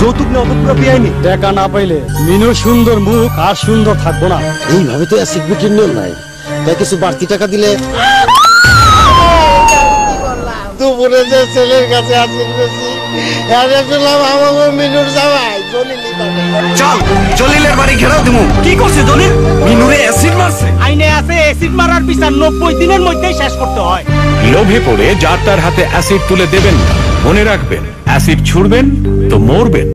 যৌতুক নেওয়া তো পুরো বেআইনি। টাকা না পাইলে মিনুর সুন্দর মুখ আর সুন্দর থাকবো না। এইভাবে তো অ্যাসিড বিক্রির নিয়ম নাই, তাই কিছু বাড়তি টাকা দিলে। দুপুরে যে ছেলের কাছে অ্যাসিড বেশি আমাকে মিনুর জামাই চল জলিলের বাড়ি ঘেরাও দিমু। কি করছে জলিল? মিনুরে অ্যাসিড মারছে। আইনে আছে অ্যাসিড মারার বিচার 90 দিনের মধ্যেই শেষ করতে হয়। লোভে পড়ে যার তার হাতে অ্যাসিড তুলে দেবেন না। মনে রাখবেন, অ্যাসিড ছুড়বেন তো মরবেন।